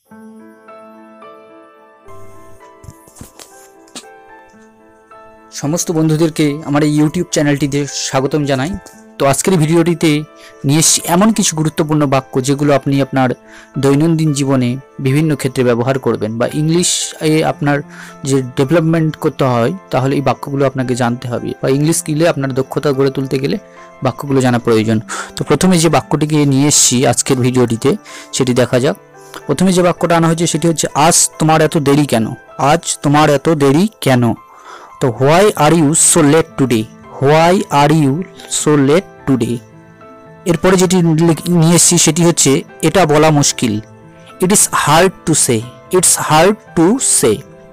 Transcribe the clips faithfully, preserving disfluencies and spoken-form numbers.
সমস্ত বন্ধুদেরকে আমার এই ইউটিউব চ্যানেলটিতে স্বাগতম জানাই। তো আজকের ভিডিওটিতে নিয়ে এসেছি এমন কিছু গুরুত্বপূর্ণ বাক্য যেগুলো আপনি আপনার দৈনন্দিন জীবনে বিভিন্ন ক্ষেত্রে ব্যবহার করবেন, বা ইংলিশ এ আপনার যে ডেভেলপমেন্ট করতে হয় তাহলে এই বাক্যগুলো আপনাকে জানতে হবে, বা ইংলিশ স্কিলে আপনার দক্ষতা গড়ে তুলতে গেলে বাক্যগুলো জানা প্রয়োজন। তো প্রথমে যে বাক্যটিকে নিয়ে এসেছি আজকের ভিডিওটিতে সেটি দেখা যাক। প্রথমে যে বাক্যটা আনা হয়েছে সেটি হচ্ছে, আজ তোমার এত দেরি কেন? আজ তোমার এত দেরি কেন? তো why are you so late today? Why are you so late today? এরপরে যেটি নিয়ে এসেছি সেটি হচ্ছে, এটা বলা মুশকিল। It is hard to say. It's hard to say.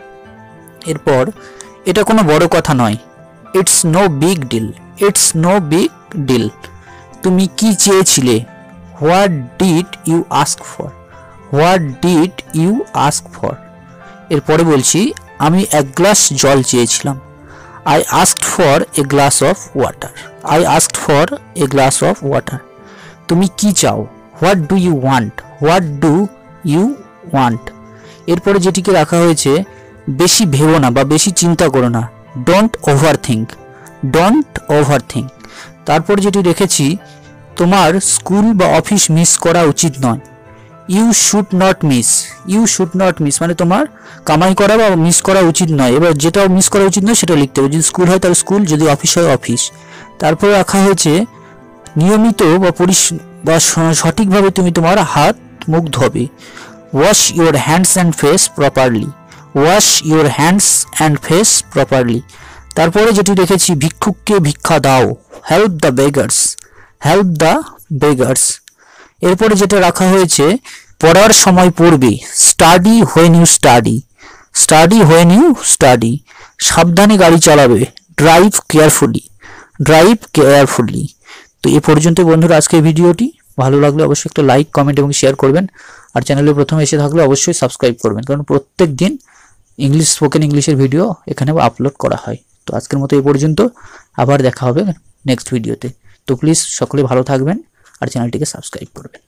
এরপর, এটা কোনো বড় কথা নয়। It's no big deal. It's no big deal. তুমি কি চেয়েছিলে? What did you ask for? What did you ask for? এরপরে বলছি, আমি এক গ্লাস জল চেয়েছিলাম। I asked for a glass of water. I asked for a glass of water. তুমি কি চাও? What do you want? What do you want? এরপরে যেটিকে রাখা হয়েছে, বেশি ভেবো না বা বেশি চিন্তা করো না। Don't overthink. Don't overthink. তারপর যেটি রেখেছি, তোমার স্কুল বা অফিস মিস করা উচিত নয়। You should not miss. You should not miss মানে তোমার কামাই করা বা মিস করা উচিত নয়। এবার যেটা মিস করা উচিত নয় সেটা লিখতে হবে। যদি স্কুল হয় তাহলে স্কুল, যদি অফিস হয় অফিস। তারপর রাখা হয়েছে, নিয়মিত বা পরিস বা সঠিকভাবে তুমি তোমার হাত মুখ ধোবে। Wash your hands and face properly. Wash your hands and face properly. তারপরে যেটি রেখেছি, ভিক্ষুককে ভিক্ষা দাও। Help the beggars. Help the beggars. এরপরে যেটা রাখা হয়েছে, পড়ার সময় পড়বে। Study when you study. Study when you study. সাবধানে গাড়ি চালাবে। Drive carefully. Drive carefully. তো এ পর্যন্ত বন্ধুরা আজকের ভিডিওটি। ভালো লাগলে অবশ্যই একটা লাইক, কমেন্ট এবং শেয়ার করবেন। আর চ্যানেলে প্রথমে এসে থাকলে অবশ্যই সাবস্ক্রাইব করবেন, কারণ প্রত্যেক দিন ইংলিশ স্পোকেন ইংলিশের ভিডিও এখানে আপলোড করা হয়। তো আজকের মতো এ পর্যন্ত, আবার দেখা হবে নেক্সট ভিডিওতে। তো প্লিজ সকলে ভালো থাকবেন আর চ্যানেলটিকে সাবস্ক্রাইব করবেন।